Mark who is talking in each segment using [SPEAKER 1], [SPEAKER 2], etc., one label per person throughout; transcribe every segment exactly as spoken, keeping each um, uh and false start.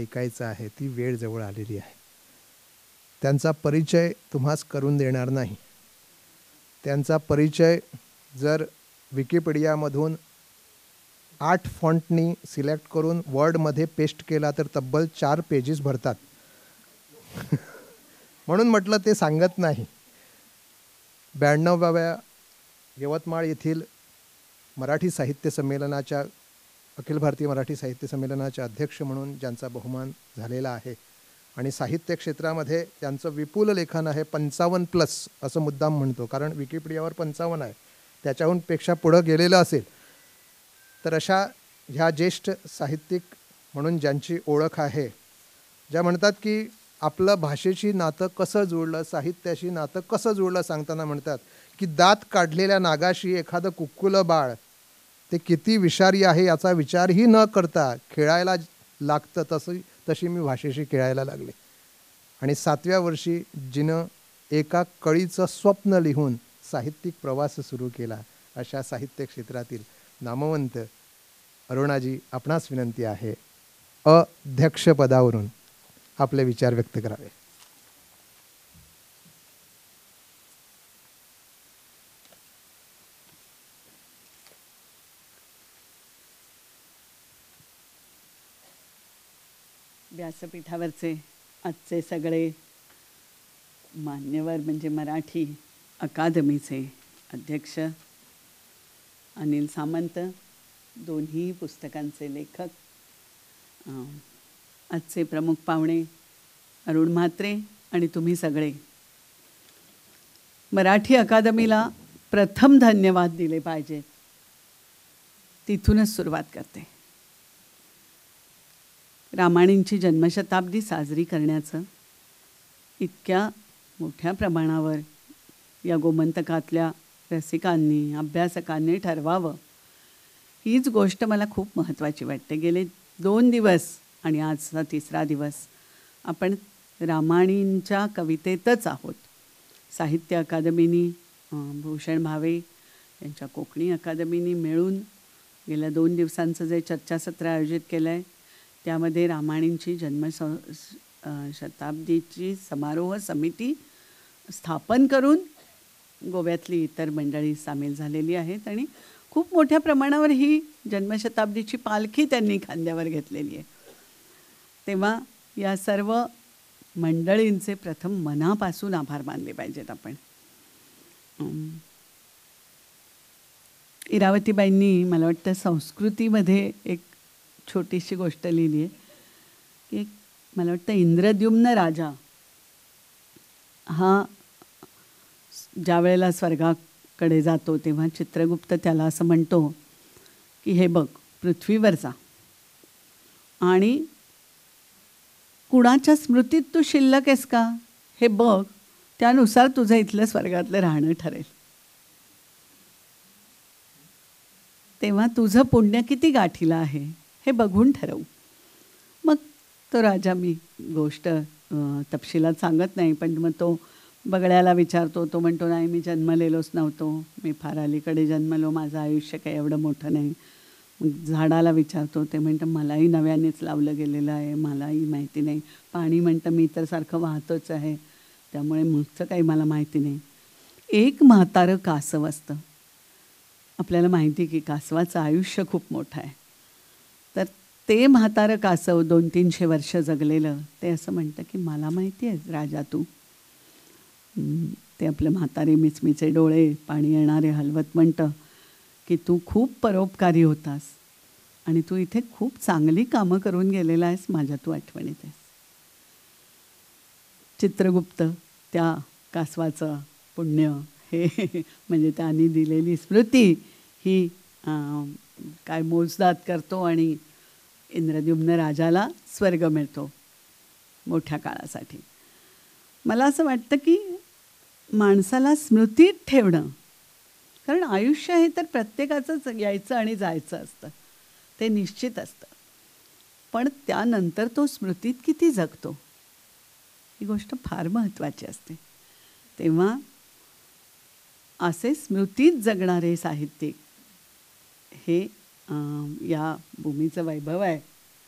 [SPEAKER 1] ऐकायचं आहे, ती वेळ जवळ आलेली आहे. त्यांचा परिचय तुम्हास करून देणार नाही. त्यांचा परिचय जर विकिपीडियामधून आठ फॉन्टनी सिलेक्ट करून वर्डमध्ये पेस्ट केला तर तब्बल चार पेजेस भरतात. म्हणून म्हटलं ते सांगत नाही. ब्याण्णवाव्या यवतमाळ येथील मराठी साहित्य संमेलनाच्या अखिल भारतीय मराठी साहित्य संमेलनाचे अध्यक्ष म्हणून ज्यांचा बहुमान झालेला आहे आणि साहित्य क्षेत्रामध्ये त्यांचं विपुल लेखन आहे. पंचावन्न प्लस असं मुद्दाम म्हणतो, कारण विकिपीडियावर पंचावन्न आहे, त्याच्याहून पेक्षा पुढं गेलेलं असेल. तर अशा ह्या ज्येष्ठ साहित्यिक म्हणून ज्यांची ओळख आहे, ज्या म्हणतात की आपलं भाषेशी नातं कसं जुळलं, साहित्याशी नातं कसं जुळलं सांगताना म्हणतात की दात काढलेल्या नागाशी एखादं कुक्कुलं बाळ ते किती विषारी आहे याचा विचारही न करता खेळायला लागतं, तसं तशी मी भाषेशी खेळायला लागले. आणि सातव्या वर्षी जिनं एका कळीचं स्वप्न लिहून साहित्यिक प्रवास सुरू केला, अशा साहित्य क्षेत्रातील नामवंत अरुणाजी, आपणास विनंती आहे अध्यक्षपदावरून आपले विचार व्यक्त करावे.
[SPEAKER 2] व्यासपीठावरचे आजचे सगळे मान्यवर म्हणजे मराठी अकादमीचे अध्यक्ष अनिल सामंत, दोन्ही पुस्तकांचे लेखक, आजचे प्रमुख पाहुणे अरुण म्हात्रे आणि तुम्ही सगळे, मराठी अकादमीला प्रथम धन्यवाद दिले पाहिजेत. तिथूनच सुरुवात करते. रामायणाची जन्मशताब्दी साजरी करण्याचं इतक्या मोठ्या प्रमाणावर या गोमंतकातल्या रसिकांनी, अभ्यासकांनी ठरवावं, हीच गोष्ट मला खूप महत्त्वाची वाटते. गेले दोन दिवस आणि आजचा तिसरा दिवस आपण रामायणाच्या कवितेतच आहोत. साहित्य अकादमीनी, भूषण भावे यांच्या कोकणी अकादमीनी मिळून गेल्या दोन दिवसांचं जे चर्चासत्र आयोजित केलं आहे, त्यामध्ये रामायणाची जन्म शताब्दीची समारोह समिती स्थापन करून गोव्यातली इतर मंडळी सामील झालेली आहेत आणि खूप मोठ्या प्रमाणावर ही जन्मशताब्दीची पालखी त्यांनी खांद्यावर घेतलेली आहे. तेव्हा या सर्व मंडळींचे प्रथम मनापासून आभार मानले पाहिजेत आपण. इरावतीबाईंनी मला वाटतं संस्कृतीमध्ये एक छोटीशी गोष्ट लिहिली आहे की एक मला वाटतं इंद्रद्युम्न राजा हा ज्या वेळेला स्वर्गाकडे जातो तेव्हा चित्रगुप्त त्याला असं म्हणतो की हे बघ, पृथ्वीवर जा आणि कुणाच्या स्मृतीत तू शिल्लक आहेस का हे बघ, त्यानुसार तुझं इथलं स्वर्गातलं राहणं ठरेल. तेव्हा तुझं पुण्य किती गाठीला आहे हे बघून ठरवू. मग तो राजा, मी गोष्ट तपशिलात सांगत नाही, पण मग तो बगड्याला विचारतो. तो म्हणतो नाही, मी जन्मलेलोच नव्हतो, मी फार अलीकडे जन्मलो, माझं आयुष्य काही एवढं मोठं नाही. मग झाडाला विचारतो. ते म्हणतं मलाही नव्यानेच लावलं गेलेलं आहे, मलाही माहिती नाही. पाणी म्हणतं मी तर सारखं वाहतच आहे, त्यामुळे मुळचं काही मला माहिती नाही. एक म्हातारं कासव असतं. आपल्याला माहिती की कासवाचं आयुष्य खूप मोठं आहे. तर ते म्हातारं कासव दोन तीनशे वर्ष जगलेलं ते असं म्हणतं की मला माहिती आहे राजा, तू ते आपले म्हातारे मिचमिचे डोळे, पाणी येणारे हलवत म्हणतं की तू खूप परोपकारी होतास आणि तू इथे खूप चांगली कामं करून गेलेला आहेस, माझ्या तू आठवणीत आहेस. चित्रगुप्त त्या कासवाचं पुण्य हे म्हणजे त्यांनी दिलेली स्मृती ही काय मोजदाद करतो आणि इंद्रद्युम्न राजाला स्वर्ग मिळतो मोठ्या काळासाठी. मला असं वाटतं की माणसाला स्मृतीत ठेवणं, कारण आयुष्य हे तर प्रत्येकाचंच यायचं आणि जायचं असतं, ते निश्चित असतं, पण त्यानंतर तो स्मृतीत किती जगतो ही गोष्ट फार महत्त्वाची असते. तेव्हा असे स्मृतीत जगणारे साहित्यिक हे या भूमीचं वैभव आहे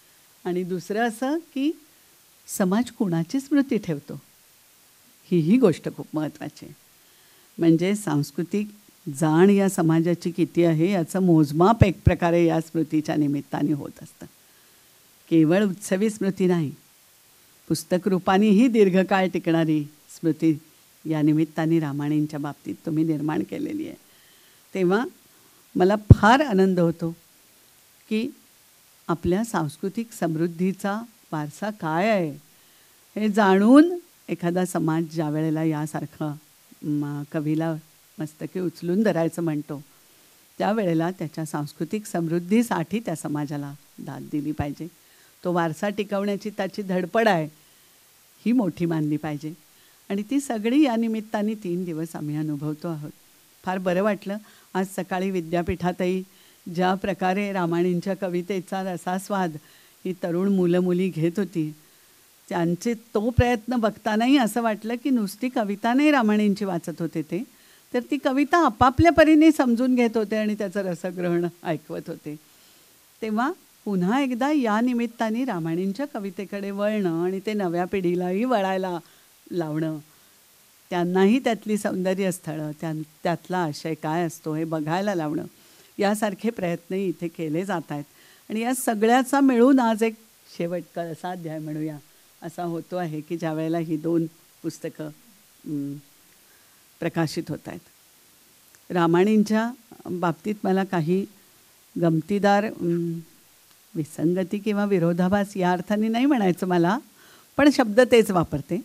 [SPEAKER 2] आणि दुसरं असं की समाज कुणाची स्मृती ठेवतो, हीही गोष्ट खूप महत्त्वाची आहे. म्हणजे सांस्कृतिक जाण या समाजाची किती आहे याचं मोजमाप एक प्रकारे या स्मृतीच्या निमित्ताने होत असतं. केवळ उत्सवी स्मृती नाही, पुस्तक रूपानेही दीर्घकाळ टिकणारी स्मृती या निमित्ताने रामायणाच्या बाबतीत तुम्ही निर्माण केलेली आहे. तेव्हा मला फार आनंद होतो की आपल्या सांस्कृतिक समृद्धीचा वारसा काय आहे हे जाणून एखादा समाज ज्या वेळेला यासारखं म कवीला मस्तकी उचलून धरायचं म्हणतो, त्यावेळेला त्याच्या सांस्कृतिक समृद्धीसाठी त्या समाजाला दाद दिली पाहिजे. तो वारसा टिकवण्याची त्याची धडपड आहे ही मोठी मानली पाहिजे. आणि ती सगळी या निमित्ताने तीन दिवस आम्ही अनुभवतो आहोत. फार बरं वाटलं. आज सकाळी विद्यापीठातही ज्या प्रकारे रामायणाच्या कवितेचा रसास्वाद ही तरुण मुलं मुली घेत होती, त्यांचे तो प्रयत्न बघतानाही असं वाटलं की नुसती कविता नाही रामायणाची वाचत होते ते, तर ती कविता आपापल्या परीने समजून घेत होते आणि त्याचं रसग्रहण ऐकवत होते. तेव्हा पुन्हा एकदा या निमित्ताने रामायणाच्या कवितेकडे वळणं आणि ते नव्या पिढीलाही वळायला लावणं, त्यांनाही त्यातली सौंदर्य स्थळं, त्या त्यातला आशय काय असतो हे बघायला लावणं, यासारखे प्रयत्नही इथे केले जात आहेत. आणि या सगळ्याचा मिळून आज एक शेवट कळसा अध्याय म्हणूया असा होतो आहे की ज्या वेळेला ही दोन पुस्तकं प्रकाशित होत आहेत. रामायणाच्या बाबतीत मला काही गमतीदार विसंगती किंवा विरोधाभास या अर्थाने नाही म्हणायचं मला, पण शब्द तेच वापरते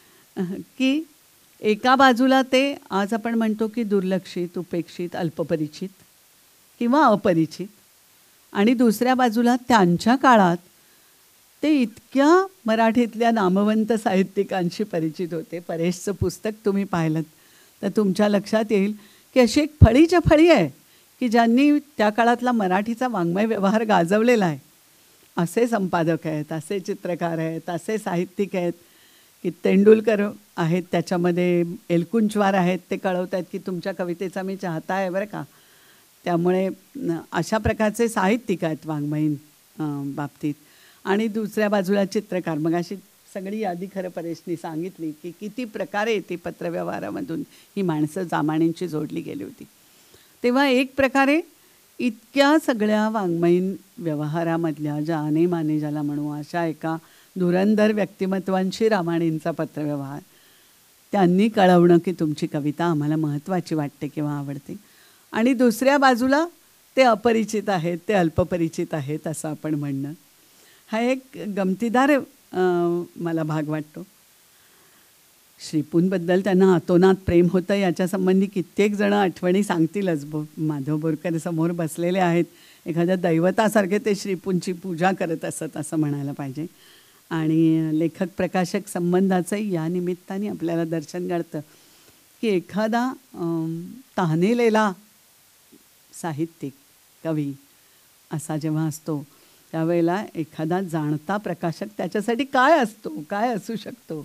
[SPEAKER 2] की एका बाजूला ते आज आपण म्हणतो की दुर्लक्षित, उपेक्षित, अल्पपरिचित किंवा अपरिचित, आणि दुसऱ्या बाजूला त्यांच्या काळात ते इतक्या मराठीतल्या नामवंत साहित्यिकांशी परिचित होते. परेशचं पुस्तक तुम्ही पाहिलं तर तुमच्या लक्षात येईल की अशी एक फळीच्या फळी आहे की ज्यांनी त्या काळातला मराठीचा वाङ्मय व्यवहार गाजवलेला आहे. असे संपादक आहेत, असे चित्रकार आहेत, असे साहित्यिक आहेत की तेंडुलकर आहेत त्याच्यामध्ये, एलकुंचवार आहेत, ते कळवत आहेत की तुमच्या कवितेचा मी चाहता आहे बरं का. त्यामुळे अशा प्रकारचे साहित्यिक आहेत वाङ्मयीन बाबतीत. आणि दुसऱ्या बाजूला चित्रकार. मग अशी सगळी यादी खरं परेशनी सांगितली की किती प्रकारे ती पत्रव्यवहारामधून ही माणसं रामायणाची जोडली गेली होती. तेव्हा एक प्रकारे इतक्या सगळ्या वाङ्मयीन व्यवहारामधल्या जाने माने ज्याला म्हणू अशा एका धुरंधर व्यक्तिमत्वांशी रामायणाचा पत्रव्यवहार त्यांनी कळवणं की तुमची कविता आम्हाला महत्त्वाची वाटते किंवा आवडते. आणि दुसऱ्या बाजूला ते अपरिचित आहेत, ते अल्पपरिचित आहेत असं आपण म्हणणं, हा एक गमतीदार मला भाग वाटतो. श्रीपूंबद्दल त्यांना अतोनात प्रेम होतं याच्यासंबंधी कित्येक जणं आठवणी सांगतीलच. बो माधव बोरकर समोर बसलेले आहेत, एखाद्या दैवतासारखे ते श्रीपूंची पूजा करत असत असं म्हणायला पाहिजे. आणि लेखक प्रकाशक संबंधाचंही या निमित्ताने आपल्याला दर्शन घडतं की एखादा तहानेलेला साहित्यिक कवी असा जेव्हा असतो त्यावेळेला एखादा जाणता प्रकाशक त्याच्यासाठी काय असतो, काय असू शकतो.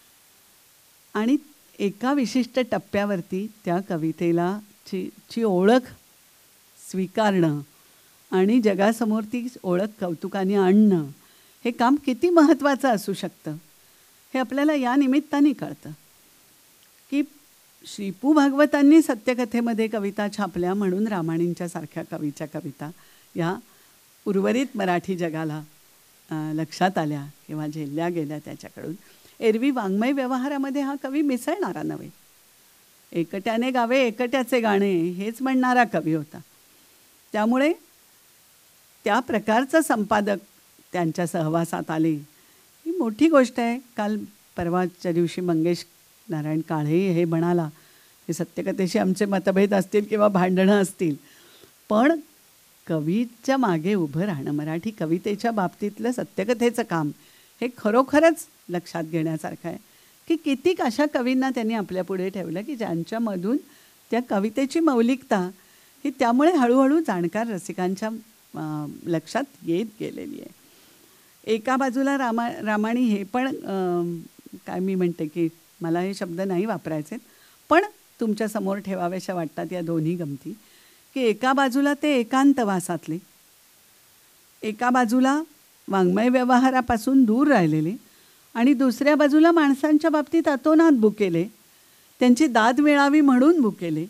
[SPEAKER 2] आणि एका विशिष्ट टप्प्यावरती त्या कवितेला ची ची ओळख स्वीकारणं आणि जगासमोर ती ओळख कौतुकाने आणणं हे काम किती महत्त्वाचं असू शकतं हे आपल्याला या निमित्ताने कळतं. की श्रीपू भागवतांनी सत्यकथेमध्ये कविता छापल्या म्हणून रामायणाच्या सारख्या कवीच्या कविता या उर्वरित मराठी जगाला लक्षात आल्या किंवा झेलल्या गेल्या त्याच्याकडून. एरवी वाङ्मय व्यवहारामध्ये हा कवी मिसळणारा नव्हे, एकट्याने गावे एकट्याचे गाणे हेच म्हणणारा कवी होता. त्यामुळे त्या प्रकारचं संपादक त्यांच्या सहवासात आले ही मोठी गोष्ट आहे. काल परवाच्या दिवशी मंगेश नारायण काळे हे म्हणाला हे सत्यकथेशी आमचे मतभेद असतील किंवा भांडणं असतील, पण कवीच्या मागे उभं राहणं, मराठी कवितेच्या बाबतीतलं सत्यकथेचं काम हे खरोखरच लक्षात घेण्यासारखं आहे. की कितीक अशा कवींना त्यांनी आपल्यापुढे ठेवलं की ज्यांच्यामधून त्या कवितेची मौलिकता ही त्यामुळे हळूहळू जाणकार रसिकांच्या लक्षात येत गेलेली आहे. एका बाजूला रामा रामायणी हे पण काय मी म्हणते की मला हे शब्द नाही वापरायचे पण तुमच्या समोर ठेवाव्याशा वाटतात या दोन्ही गमती. की एका बाजूला ते एकांतवासातले, एका बाजूला वाङ्मय व्यवहारापासून दूर राहिलेले आणि दुसऱ्या बाजूला माणसांच्या बाबतीत अतोनात भुकेले, त्यांची दाद मिळावी म्हणून भुकेले.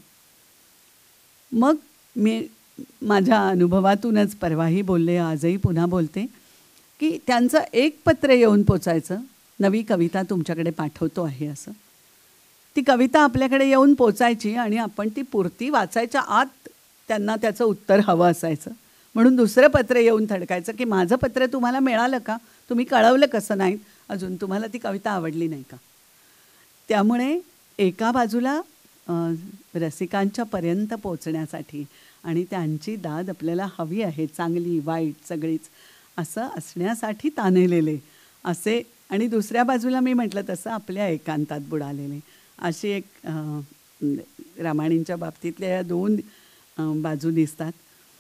[SPEAKER 2] मग मी माझ्या अनुभवातूनच परवाही बोलले, आजही पुन्हा बोलते की त्यांचं एक पत्र येऊन पोचायचं, नवी कविता तुमच्याकडे पाठवतो आहे असं. ती कविता आपल्याकडे येऊन पोचायची आणि आपण ती पुरती वाचायच्या आत त्यांना त्याचं उत्तर हवं असायचं. म्हणून दुसरं पत्र येऊन थडकायचं की माझं पत्र तुम्हाला मिळालं का, तुम्ही कळवलं कसं नाही अजून, तुम्हाला ती कविता आवडली नाही का. त्यामुळे एका बाजूला रसिकांच्या पर्यंत पोचण्यासाठी आणि त्यांची दाद आपल्याला हवी आहे, चांगली वाईट सगळीच, असं असण्यासाठी ताणलेले असे, आणि दुसऱ्या बाजूला मी म्हटलं तसं आपल्या एकांतात बुडालेले, अशी एक रामायणींच्या बाबतीतल्या या दोन बाजू दिसतात.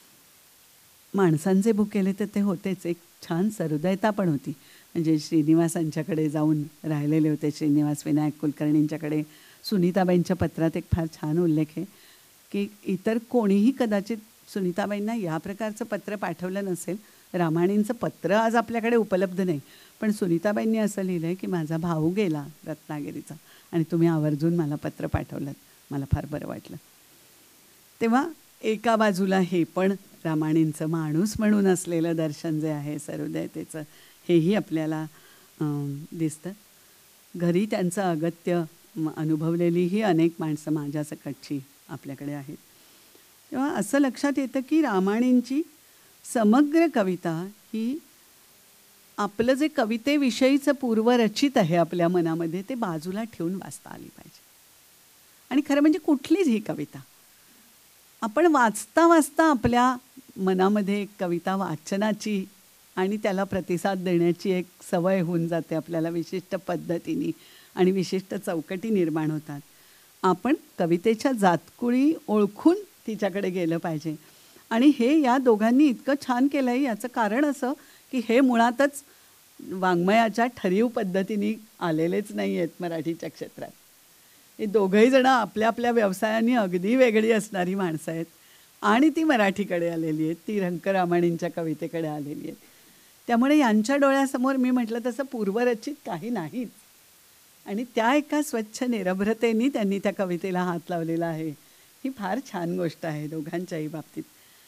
[SPEAKER 2] माणसांचे भुकेले तर ते होतेच, एक छान सहृदयता पण होती. म्हणजे श्रीनिवासांच्याकडे जाऊन राहिलेले होते, श्रीनिवास विनायक कुलकर्णींच्याकडे. सुनीताबाईंच्या पत्रात एक फार छान उल्लेख आहे की इतर कोणीही कदाचित सुनीताबाईंना या प्रकारचं पत्र पाठवलं नसेल. रामायणींचं पत्र आज आपल्याकडे उपलब्ध नाही, पण सुनीताबाईंनी असं लिहिलं आहे की माझा भाऊ गेला रत्नागिरीचा आणि तुम्ही आवर्जून मला पत्र पाठवलं, मला फार बरं वाटलं. तेव्हा एका बाजूला हे पण रामायणींचं माणूस म्हणून असलेलं दर्शन जे आहे सहृदयतेचं, हेही आपल्याला दिसतं. घरी त्यांचं अगत्य अनुभवलेलीही अनेक माणसं माझ्या सकटची आपल्याकडे आहेत. तेव्हा असं लक्षात येतं की रामायणींची समग्र कविता ही आपलं जे कवितेविषयीचं पूर्वरचित आहे आपल्या मनामध्ये, ते बाजूला ठेवून वाचता आली पाहिजे. आणि खरं म्हणजे कुठलीच ही कविता आपण वाचता वाचता आपल्या मनामध्ये एक कविता वाचनाची आणि त्याला प्रतिसाद देण्याची एक सवय होऊन जाते आपल्याला, विशिष्ट पद्धतीने आणि विशिष्ट चौकटी निर्माण होतात. आपण कवितेच्या जातकुळी ओळखून तिच्याकडे गेलं पाहिजे. आणि हे या दोघांनी इतकं छान केलं आहे, याचं कारण असं की हे मुळातच वाङ्मयाच्या ठरीव पद्धतीने आलेलेच नाही आहेत मराठीच्या क्षेत्रात. हे दोघंही जणं आपल्या आपल्या व्यवसायाने अगदी वेगळी असणारी माणसं आहेत आणि ती मराठीकडे आलेली आहेत, ती रंक रामायणींच्या कवितेकडे आलेली आहेत. त्यामुळे यांच्या डोळ्यासमोर मी म्हटलं तसं पूर्वरचित काही नाहीच. आणि त्या एका स्वच्छ निरभ्रतेने त्यांनी त्या कवितेला हात लावलेला आहे, ही फार छान गोष्ट आहे दोघांच्याही बाबतीत.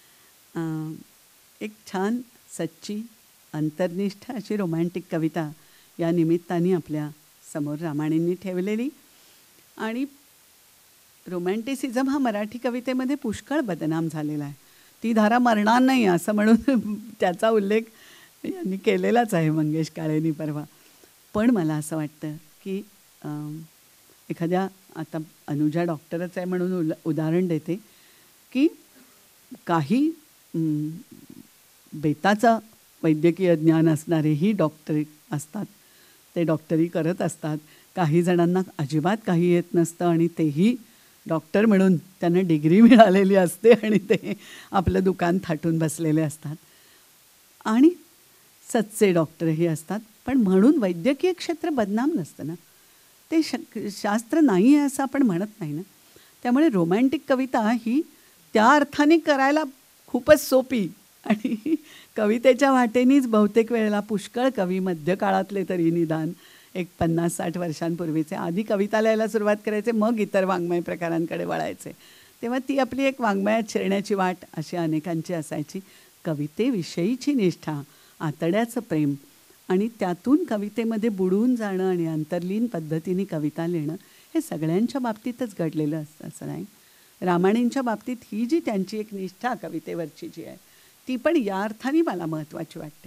[SPEAKER 2] एक छान सच्ची अंतर्निष्ठ अशी रोमॅन्टिक कविता या निमित्ताने आपल्या समोर रामायणींनी ठेवलेली. आणि रोमॅन्टिसिझम हा मराठी कवितेमध्ये पुष्कळ बदनाम झालेला आहे. ती धारा मरणार नाही असं म्हणून त्याचा उल्लेख यांनी केलेलाच आहे मंगेश काळेंनी परवा. पण मला असं वाटतं की एखाद्या, आता अनुजा डॉक्टरच आहे म्हणून उल उदाहरण देते की काही बेताचं वैद्यकीय ज्ञान असणारेही डॉक्टरी असतात, ते डॉक्टरी करत असतात. काही जणांना अजिबात काही येत नसतं आणि तेही डॉक्टर म्हणून त्यांना डिग्री मिळालेली असते आणि ते आपलं दुकान थाटून बसलेले असतात. आणि सच्चे डॉक्टरही असतात. पण म्हणून वैद्यकीय क्षेत्र बदनाम नसतं ना, ते श शास्त्र नाही आहे असं आपण म्हणत नाही ना. त्यामुळे रोमॅन्टिक कविता ही त्या अर्थाने करायला खूपच सोपी आणि कवितेच्या वाटेनीच बहुतेक वेळेला पुष्कळ कवी मध्यकाळातले तरी निदान एक पन्नास साठ वर्षांपूर्वीचे आधी कविता लिहायला सुरुवात करायचे, मग इतर वाङ्मय प्रकारांकडे वळायचे. तेव्हा ती आपली एक वाङ्मयात शिरण्याची वाट अशी अनेकांची असायची. कवितेविषयीची निष्ठा, आतड्याचं प्रेम आणि त्यातून कवितेमध्ये बुडून जाणं आणि अंतर्लीन पद्धतीने कविता लिहिणं हे सगळ्यांच्या बाबतीतच घडलेलं असतं असं नाही. रामायणींच्या बाबतीत ही जी त्यांची एक निष्ठा कवितेवरची जी आहे ती पण या अर्थाने मला महत्त्वाची वाटते.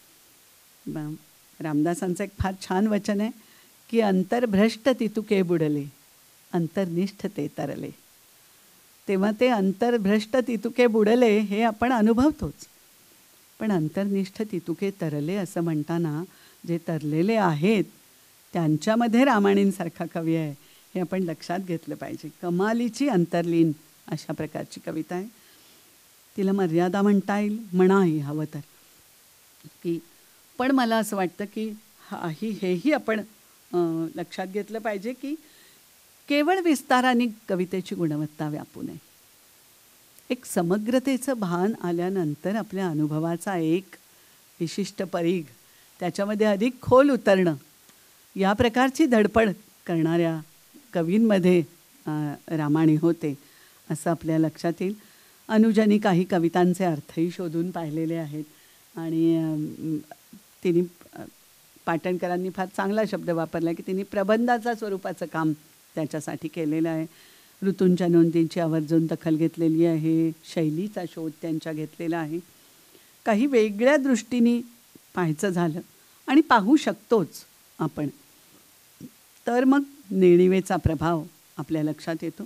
[SPEAKER 2] रामदासांचं एक फार छान वचन आहे की अंतर्भ्रष्ट तितुके बुडले, अंतर्निष्ठ ते तरले. तेव्हा ते अंतर्भ्रष्ट तितुके बुडले हे आपण अनुभवतोच, पण अंतर्निष्ठ तितुके तरले असं म्हणताना जे तरलेले आहेत त्यांच्यामध्ये रामायणींसारखा कवी आहे हे आपण लक्षात घेतलं पाहिजे. कमालीची अंतर्लीन अशा प्रकारची कविता आहे. तिला मर्यादा म्हणता येईल, म्हणाही हवं तर की. पण मला असं वाटतं की हाही हेही आपण लक्षात घेतलं पाहिजे की केवळ विस्ताराने कवितेची गुणवत्ता व्यापू नये. एक समग्रतेचं भान आल्यानंतर आपल्या अनुभवाचा एक विशिष्ट परीघ, त्याच्यामध्ये अधिक खोल उतरणं, या प्रकारची धडपड करणाऱ्या कवींमध्ये रामाणी होते असं आपल्या लक्षात येईल. अनुजानी काही कवितांचे अर्थही शोधून पाहिलेले आहेत आणि तिने पाटणकरांनी फार चांगला शब्द वापरला की तिने प्रबंधाचा स्वरूपाचं काम त्याच्यासाठी केलेलं आहे. ऋतूंच्या नोंदींची आवर्जून दखल घेतलेली आहे, शैलीचा शोध त्यांच्या घेतलेला आहे. काही वेगळ्या दृष्टीने पाहायचं झालं आणि पाहू शकतोच आपण तर मग नेणिवेचा प्रभाव आपल्या लक्षात येतो.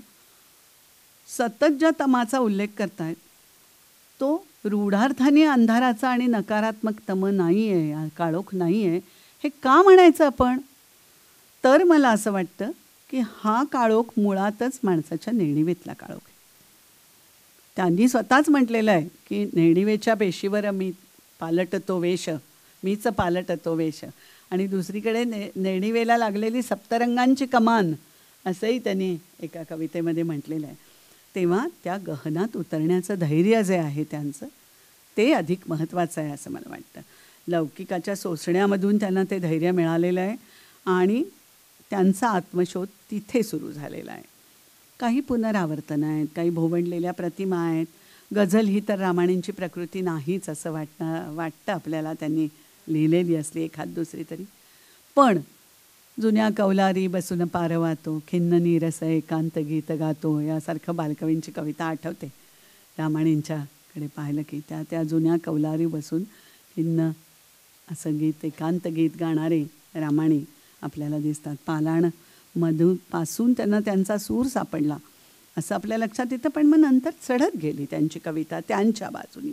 [SPEAKER 2] सतत ज्या तमाचा उल्लेख करतायत तो रूढार्थाने अंधाराचा आणि नकारात्मक तम नाही आहे, काळोख नाही आहे, हे का म्हणायचं आपण? तर मला असं वाटतं की हा काळोख मुळातच माणसाच्या नेणिवेतला काळोख आहे. त्यांनी स्वतःच म्हटलेलं आहे की नेणिवेच्या पेशीवर मी पालटतो वेश, मीच पालटतो वेश, आणि दुसरीकडे ने नेणिवेला लागलेली सप्तरंगांची कमान, असंही त्यांनी एका कवितेमध्ये म्हटलेलं आहे. तेव्हा त्या गहनात उतरण्याचं धैर्य जे आहे त्यांचं ते अधिक महत्त्वाचं आहे असं मला वाटतं. लौकिकाच्या सोसण्यामधून त्यांना ते धैर्य मिळालेलं आहे आणि त्यांचा आत्मशोध तिथे सुरू झालेला आहे. काही पुनरावर्तनं आहेत, काही भोवंडलेल्या प्रतिमा आहेत. गझल ही तर रामाणींची प्रकृती नाहीच असं वाटणं वाटतं आपल्याला, त्यांनी लिहिलेली असली एखाद दुसरी तरी. पण जुन्या कौलारी बसून पारवातो, खिन्न नीरस एकांत गीत गातो, यासारखं बालकवींची कविता आठवते. रामाणींच्याकडे पाहिलं की त्या त्या जुन्या कौलारी बसून खिन्न असं गीत एकांत गीत गाणारे रामाणी आपल्याला दिसतात. पालाण मधूपासून त्यांना त्यांचा सूर सापडला असं आपल्या लक्षात येतं. पण मग नंतर चढत गेली त्यांची कविता त्यांच्या बाजूनी.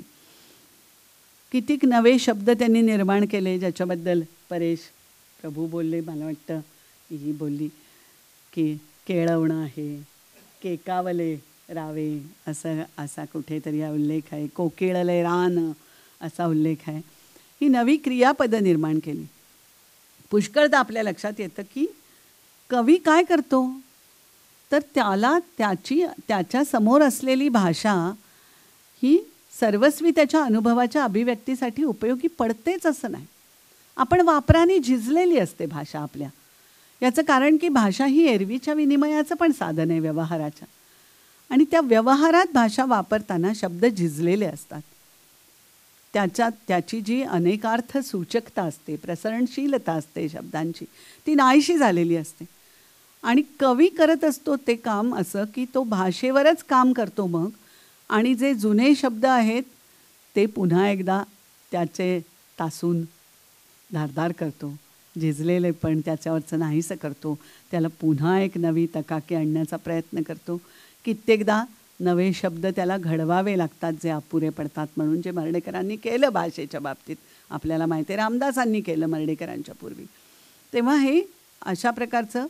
[SPEAKER 2] कितीक नवे शब्द त्यांनी निर्माण केले ज्याच्याबद्दल परेश प्रभू बोलले, मला वाटतं ही बोलली की केळवणं आहे, केकावले रावे असं असा कुठेतरी हा उल्लेख आहे, कोकिळले रान असा उल्लेख आहे. ही नवी क्रियापदं निर्माण केली. पुष्कळदा आपल्या लक्षात येतं की कवी काय करतो तर त्याला त्याची त्याच्या समोर असलेली भाषा ही सर्वस्वी त्याच्या अनुभवाच्या अभिव्यक्तीसाठी उपयोगी पडतेच असं नाही. आपण वापराने झिजलेली असते भाषा आपल्या. याचं कारण की भाषा ही एरवीच्या विनिमयाचं पण साधन आहे व्यवहाराच्या, आणि त्या व्यवहारात भाषा वापरताना शब्द झिजलेले असतात. त्याच्यात त्याची जी अनेकार्थ सूचकता असते, प्रसरणशीलता असते शब्दांची, ती नाहीशी झालेली असते. आणि कवी करत असतो ते काम असं की तो भाषेवरच काम करतो मग, आणि जे जुने शब्द आहेत ते पुन्हा एकदा त्याचे तासून धारदार करतो, झिजलेले पण त्याच्यावरचं नाहीसं करतो, त्याला पुन्हा एक नवी तकाकी आणण्याचा प्रयत्न करतो. कित्येकदा नवे शब्द त्याला घडवावे लागतात जे अपुरे पडतात, म्हणून जे मर्ढेकरांनी केलं भाषेच्या बाबतीत आपल्याला माहिती आहे, रामदासांनी केलं मर्ढेकरांच्या पूर्वी. तेव्हा हे अशा प्रकारचं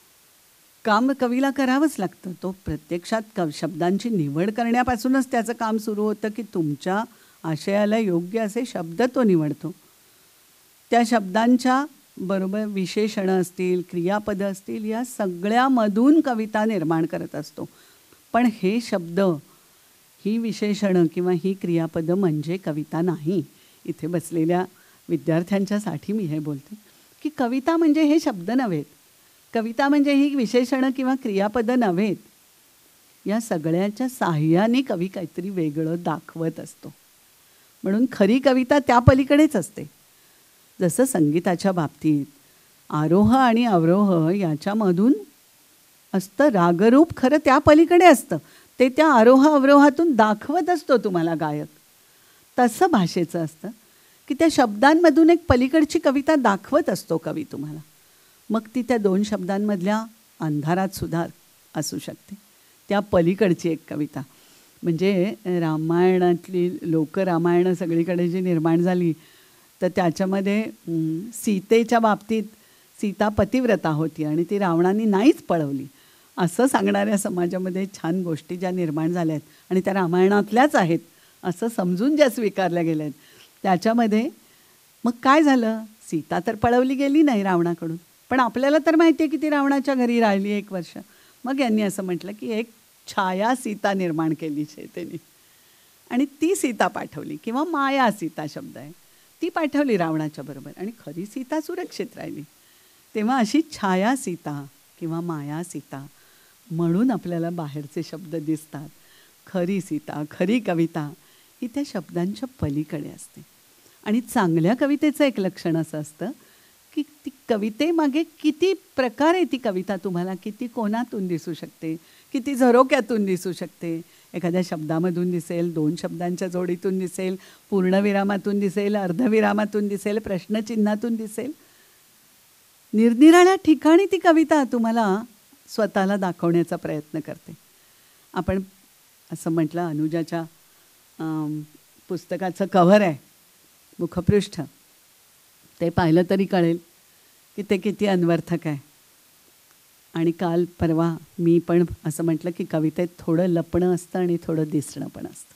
[SPEAKER 2] काम कवीला करावंच लागतं. तो प्रत्यक्षात कव शब्दांची निवड करण्यापासूनच त्याचं काम सुरू होतं की तुमच्या आशयाला योग्य असे शब्द तो निवडतो. त्या शब्दांच्या बरोबर विशेषणं असतील, क्रियापदं असतील, या सगळ्यामधून कविता निर्माण करत असतो. पण हे शब्द, ही विशेषणं किंवा ही क्रियापदं म्हणजे कविता नाही. इथे बसलेल्या विद्यार्थ्यांच्यासाठी मी हे बोलते की कविता म्हणजे हे शब्द नव्हेत, कविता म्हणजे ही विशेषणं किंवा क्रियापदं नव्हेत. या सगळ्याच्या साह्याने कवी काहीतरी वेगळं दाखवत असतो. म्हणून खरी कविता त्या पलीकडेच असते. जसं संगीताच्या बाबतीत आरोह आणि अवरोह याच्यामधून असतं रागरूप, खरं त्या पलीकडे असतं, ते त्या आरोह अवरोहातून दाखवत असतो तुम्हाला गायक. तसं भाषेचं असतं की त्या शब्दांमधून एक पलीकडची कविता दाखवत असतो कवी तुम्हाला. मग ती त्या दोन शब्दांमधल्या अंधारात सुद्धा असू शकते, त्या पलीकडची एक कविता. म्हणजे रामायणातली लोकरामायणं सगळीकडे जी निर्माण झाली तर त्याच्यामध्ये सीतेच्या बाबतीत सीता पतिव्रता होती आणि ती रावणाने नाहीच पळवली असं सांगणाऱ्या समाजामध्ये छान गोष्टी ज्या निर्माण झाल्या आहेत आणि त्या रामायणातल्याच आहेत असं समजून ज्या स्वीकारल्या गेल्या आहेत, त्याच्यामध्ये मग काय झालं, सीता तर पळवली गेली नाही रावणाकडून, पण आपल्याला तर माहिती आहे की ती रावणाच्या घरी राहिली एक वर्ष. मग यांनी असं म्हटलं की एक छाया सीता निर्माण केली चैतन्य आणि ती सीता पाठवली, किंवा माया सीता शब्द आहे. ती पाठवली रावणाच्या बरोबर आणि खरी सीता सुरक्षित राहिली. तेव्हा अशी छाया सीता किंवा माया सीता म्हणून आपल्याला बाहेरचे शब्द दिसतात. खरी सीता, खरी कविता ही त्या शब्दांच्या पलीकडे असते. आणि चांगल्या कवितेचं एक लक्षण असं असतं की ती कवितेमागे किती प्रकारे ती कविता तुम्हाला किती कोनातून दिसू शकते, किती झरोक्यातून दिसू शकते. एखाद्या शब्दामधून दिसेल, दोन शब्दांच्या जोडीतून दिसेल, पूर्णविरामातून दिसेल, अर्धविरामातून दिसेल, प्रश्नचिन्हातून दिसेल. निरनिराळ्या ठिकाणी ती कविता तुम्हाला स्वतःला दाखवण्याचा प्रयत्न करते. आपण असं म्हटलं अनुजाच्या पुस्तकाचं कव्हर आहे, मुखपृष्ठ, ते पाहिलं तरी कळेल की ते किती अन्वर्थक आहे. आणि काल परवा मी पण असं म्हटलं की कवितेत थोडं लपणं असतं आणि थोडं दिसणं पण असतं.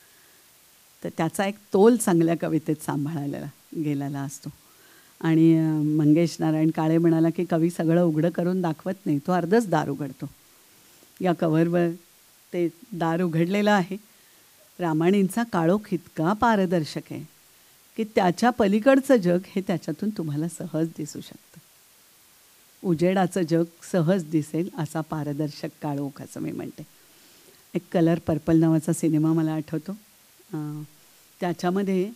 [SPEAKER 2] तर त्याचा एक तोल चांगल्या कवितेत सांभाळायला गेलेला असतो. आणि मंगेश नारायण काळे म्हणाला की कवी सगळं उघडं करून दाखवत नाही, तो अर्धच दार उघडतो. या कव्हरवर ते दार उघडलेलं आहे. रामायणींचा काळोख इतका पारदर्शक आहे की त्याच्या पलीकडचं जग हे त्याच्यातून तुम्हाला सहज दिसू शकतं. उजेडाचं जग सहज दिसेल असा पारदर्शक काळोख असं मी म्हणते. एक कलर पर्पल नावाचा सिनेमा मला आठवतो. त्याच्यामध्ये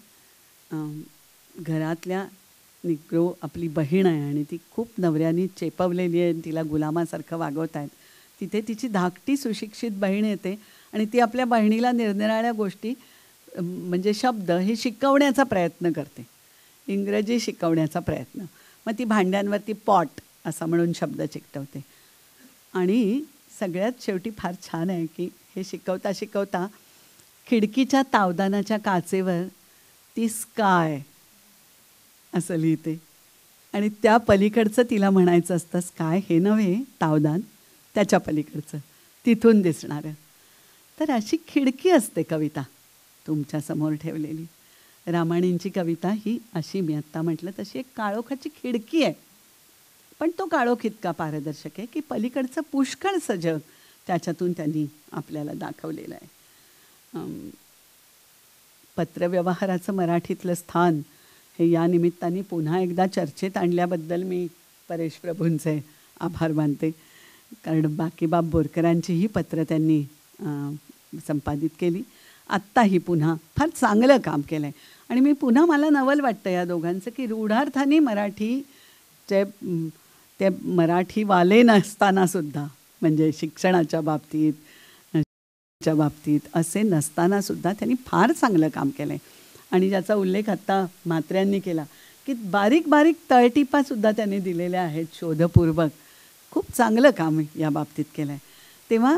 [SPEAKER 2] घरातल्या निग्रो आपली बहीण आहे आणि ती खूप नवऱ्याने चेपवलेली आहे, तिला गुलामासारखं वागवत आहेत. तिथे तिची धाकटी सुशिक्षित बहीण येते आणि ती आपल्या बहिणीला निरनिराळ्या गोष्टी म्हणजे शब्द हे शिकवण्याचा प्रयत्न करते, इंग्रजी शिकवण्याचा प्रयत्न. मग ती भांड्यांवरती पॉट असा म्हणून शब्द चिकटवते. आणि सगळ्यात शेवटी फार छान आहे की हे शिकवता शिकवता खिडकीच्या तावदानाच्या काचेवर ती स्काय असं लिहिते आणि त्या पलीकडचं तिला म्हणायचं असतं स्काय हे नव्हे, तावदान त्याच्या पलीकडचं तिथून दिसणारं. तर अशी खिडकी असते कविता तुमच्यासमोर ठेवलेली. रामायणींची कविता ही अशी मी आत्ता म्हटलं तशी एक काळोखाची खिडकी आहे. पण तो काळोख इतका पारदर्शक आहे की पलीकडचं पुष्कळचं जग त्याच्यातून त्यांनी आपल्याला दाखवलेलं आहे. पत्रव्यवहाराचं मराठीतलं स्थान हे या निमित्ताने पुन्हा एकदा चर्चेत आणल्याबद्दल मी परेश प्रभूंचे आभार मानते. कारण बाकीबाब बोरकरांचीही पत्र त्यांनी संपादित केली. आत्ताही पुन्हा फार चांगलं काम केलं आहे. आणि मी पुन्हा मला नवल वाटतं या दोघांचं की रूढार्थाने मराठी जे ते मराठीवाले नसतानासुद्धा म्हणजे शिक्षणाच्या बाबतीत च्या बाबतीत असे नसतानासुद्धा त्यांनी फार चांगलं काम केलं आहे. आणि ज्याचा उल्लेख आत्ता म्हात्र्यांनी केला की बारीक बारीक तळटीपासुद्धा त्यांनी दिलेल्या आहेत शोधपूर्वक. खूप चांगलं काम या बाबतीत केलं आहे. तेव्हा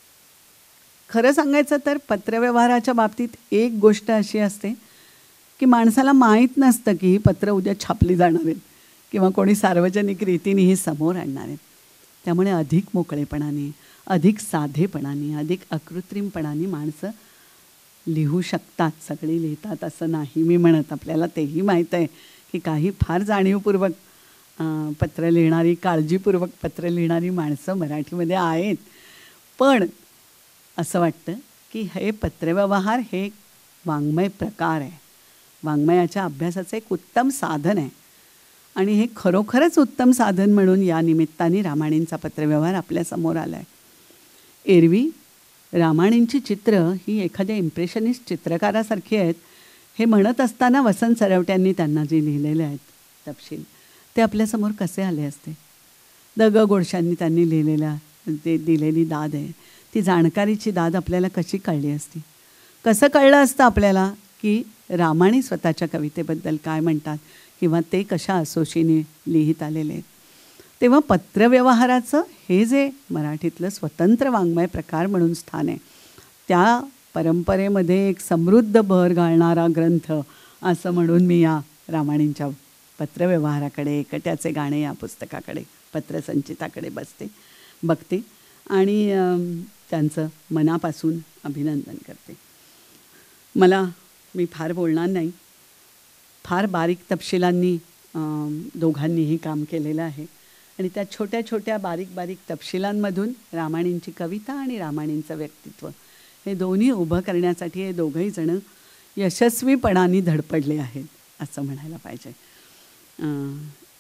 [SPEAKER 2] खरं सांगायचं तर पत्रव्यवहाराच्या बाबतीत एक गोष्ट अशी असते की माणसाला माहीत नसतं की ही पत्र उद्या छापली जाणार आहेत किंवा कोणी सार्वजनिक रीतीने ही समोर आणणार आहेत. त्यामुळे अधिक मोकळेपणाने, अधिक साधेपणाने, अधिक अकृत्रिमपणाने माणसं लिहू शकतात. सगळी लिहितात असं नाही मी म्हणत. आपल्याला तेही माहीत आहे की काही फार जाणीवपूर्वक पत्र लिहिणारी, काळजीपूर्वक पत्र लिहिणारी माणसं मराठीमध्ये आहेत. पण असं वाटतं की हे पत्रव्यवहार हे वाङ्मय प्रकार आहे, वाङ्मयाच्या अभ्यासाचं एक उत्तम साधन आहे. आणि हे खरोखरच उत्तम साधन म्हणून या निमित्ताने रामायणींचा पत्रव्यवहार आपल्यासमोर आला आहे. एरवी रामायणींची चित्र ही एखाद्या इम्प्रेशनिस्ट चित्रकारासारखी आहेत हे म्हणत असताना वसंत सरवट्यांनी त्यांना जे लिहिलेले आहेत तपशील ते आपल्यासमोर कसे आले असते. द ग गोडशांनी त्यांनी लिहिलेल्या ते दिलेली दाद आहे, ती जाणकारीची दाद आपल्याला कशी कळली असती. कसं कळलं असतं आपल्याला की रामायणी स्वतःच्या कवितेबद्दल काय म्हणतात किंवा ते कशा असोशीने लिहित आलेले आहेत. तेव्हा पत्रव्यवहाराचं हे जे मराठीतलं स्वतंत्र वाङ्मय प्रकार म्हणून स्थान आहे, त्या परंपरेमध्ये एक समृद्ध भर घालणारा ग्रंथ असं म्हणून मी या रामायणींच्या पत्रव्यवहाराकडे, एकट्याचे गाणे या पुस्तकाकडे, पत्रसंचिताकडे बसते बघते आणि त्यांचं मनापासून अभिनंदन करते. मला मी फार बोलणार नाही. फार बारीक तपशिलांनी दोघांनीही काम केलेलं आहे आणि त्या छोट्या छोट्या बारीक बारीक तपशिलांमधून रामायणींची कविता आणि रामायणींचं व्यक्तित्व हे दोन्ही उभं करण्यासाठी हे दोघंही जणं यशस्वीपणाने धडपडले आहेत असं म्हणायला पाहिजे. अं,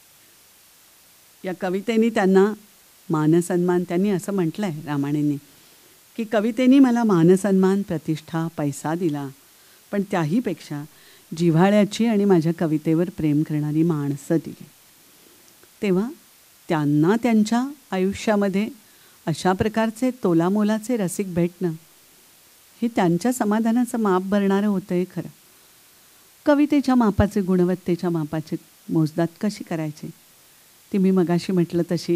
[SPEAKER 2] या कवितेनी त्यांना मानसन्मान, त्यांनी असं म्हटलं आहे रामाणींनी की कवितेनी मला मानसन्मान, प्रतिष्ठा, पैसा दिला, पण त्याहीपेक्षा जिव्हाळ्याची आणि माझ्या कवितेवर प्रेम करणारी माणसं दिली. तेव्हा त्यांना त्यांच्या आयुष्यामध्ये अशा प्रकारचे तोलामोलाचे रसिक भेटणं हे त्यांच्या समाधानाचं माप भरणारं होतं आहे खरं. कवितेच्या मापाचे, गुणवत्तेच्या मापाचे मोजदात कशी करायचे ती मी मगाशी म्हटलं तशी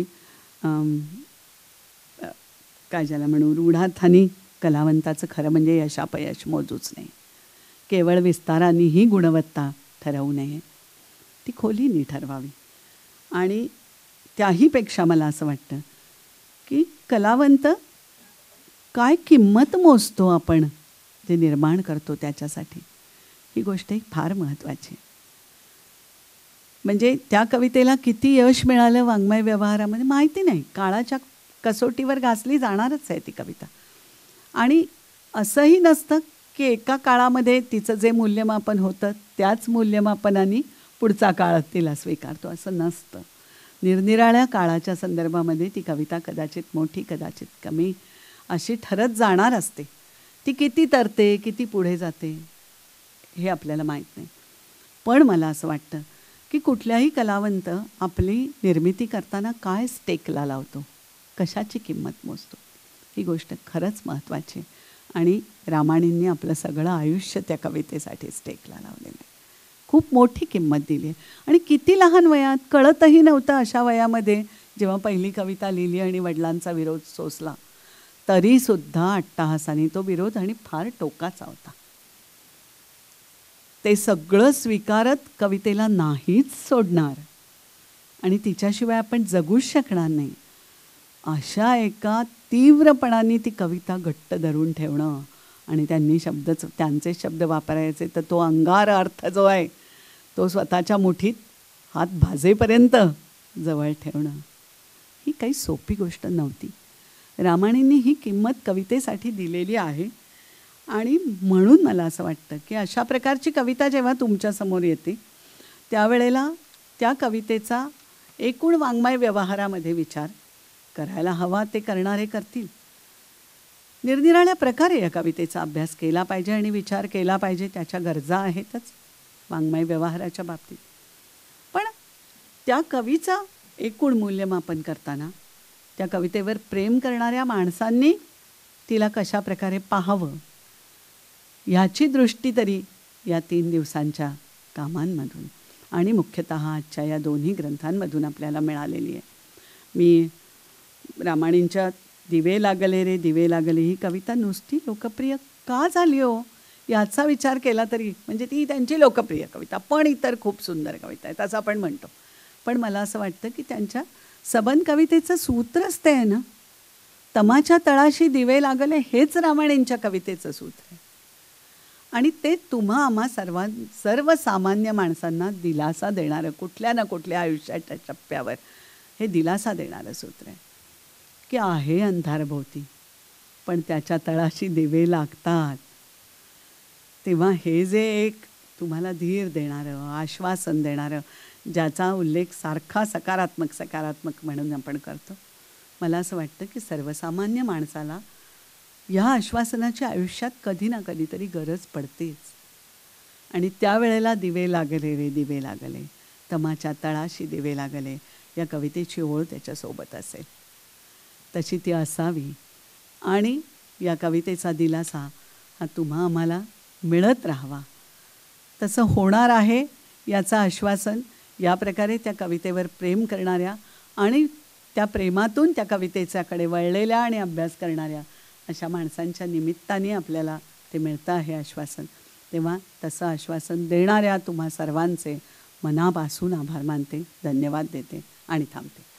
[SPEAKER 2] काय ज्याला म्हणू, रूढार्थानी कलावंताचं खरं म्हणजे यशापयश मोजूच नाही. केवळ विस्तारानेही गुणवत्ता ठरवू नये, ती खोलीनी ठरवावी. आणि त्याहीपेक्षा मला असं वाटतं की कलावंत काय किंमत मोजतो आपण जे निर्माण करतो त्याच्यासाठी, ही गोष्ट एक फार महत्त्वाची. म्हणजे त्या कवितेला किती यश मिळालं वाङ्मय व्यवहारामध्ये माहिती नाही, काळाच्या कसोटीवर घासली जाणारच आहे ती कविता. आणि असंही नसतं की एका काळामध्ये तिचं जे मूल्यमापन होतं त्याच मूल्यमापनाने पुढचा काळ तिला स्वीकारतो, असं नसतं. निरनिराळ्या काळाच्या संदर्भामध्ये ती कविता कदाचित मोठी, कदाचित कमी अशी ठरत जाणार असते. ती किती तरते, किती पुढे जाते हे आपल्याला माहीत नाही. पण मला असं वाटतं की कुठल्याही कलावंत आपली निर्मिती करताना काय स्टेकला लावतो, कशाची किंमत मोजतो, ही गोष्ट खरंच महत्त्वाची आहे. आणि रामाणींनी आपलं सगळं आयुष्य त्या कवितेसाठी स्टेकला लावलेलं आहे. खूप मोठी किंमत दिली आहे. आणि किती लहान वयात, कळतही नव्हतं अशा वयामध्ये जेव्हा पहिली कविता लिहिली आणि वडिलांचा विरोध सोसला, तरीसुद्धा अट्टाहासाने तो विरोध, आणि फार टोकाचा होता, ते सगळं स्वीकारत कवितेला नाहीच सोडणार आणि तिच्याशिवाय आपण जगूच शकणार नाही, अशा एका तीव्रपणाने ती कविता घट्ट धरून ठेवणं. आणि त्यांनी शब्दच, त्यांचे शब्द वापरायचे तर तो अंगार अर्थ जो आहे तो स्वतःच्या मुठीत हात भाजेपर्यंत जवळ ठेवणं, ही काही सोपी गोष्ट नव्हती. रामाणींनी ही किंमत कवितेसाठी दिलेली आहे. आणि म्हणून मला असं वाटतं की अशा प्रकारची कविता जेव्हा तुमच्यासमोर येते त्यावेळेला त्या कवितेचा एकूण वाङ्मय व्यवहारामध्ये विचार करायला हवा. ते करणारे करतील. निरनिराळ्या प्रकारे या कवितेचा अभ्यास केला पाहिजे आणि विचार केला पाहिजे. त्याच्या गरजा आहेतच वाङ्मय व्यवहाराच्या बाबतीत. पण त्या कवीचा एकूण मूल्यमापन करताना त्या कवितेवर प्रेम करणाऱ्या माणसांनी तिला कशा प्रकारे पाहावं ह्याची दृष्टी तरी या तीन दिवसांच्या कामांमधून आणि मुख्यतः आजच्या या दोन्ही ग्रंथांमधून आपल्याला मिळालेली आहे. मी रामाणींच्या दिवे लागले रे दिवे लागले ही कविता नुसती लोकप्रिय का झाली हो याचा विचार केला तरी, म्हणजे ती त्यांची लोकप्रिय कविता, पण इतर खूप सुंदर कविता आहेत असं आपण म्हणतो. पण मला असं वाटतं की त्यांच्या सबन कवितेचं सूत्रच ते आहे ना, तमाच्या तळाशी दिवे लागले हेच रामाणींच्या कवितेचं सूत्र आहे. आणि ते तुम्हा आम्हा सर्वां सर्वसामान्य माणसांना दिलासा देणारं, कुठल्या ना कुठल्या आयुष्याच्या टप्प्यावर हे दिलासा देणारं सूत्र आहे की आहे अंधारभोवती पण त्याच्या तळाशी दिवे लागतात. तेव्हा हे जे एक तुम्हाला धीर देणारं, आश्वासन देणारं, ज्याचा उल्लेख सारखा सकारात्मक सकारात्मक म्हणून आपण करतो, मला असं वाटतं की सर्वसामान्य माणसाला ह्या आश्वासनाच्या आयुष्यात कधी ना कधीतरी गरज पडतेच. आणि त्यावेळेला दिवे लागले रे दिवे लागले, तमाच्या तळाशी दिवे लागले या कवितेची ओळ त्याच्यासोबत असेल, तशी ती असावी. आणि या कवितेचा दिलासा हा तुम्हा आम्हाला मिळत राहावा. तसं होणार आहे याचं आश्वासन या प्रकारे त्या कवितेवर प्रेम करणाऱ्या आणि त्या प्रेमातून त्या कवितेच्याकडे वळलेल्या आणि अभ्यास करणाऱ्या अशा माणसांच्या निमित्ताने आपल्याला ते मिळतं आहे आश्वासन. तेव्हा तसं आश्वासन देणाऱ्या तुम्हा सर्वांचे मनापासून आभार मानते, धन्यवाद देते आणि थांबते.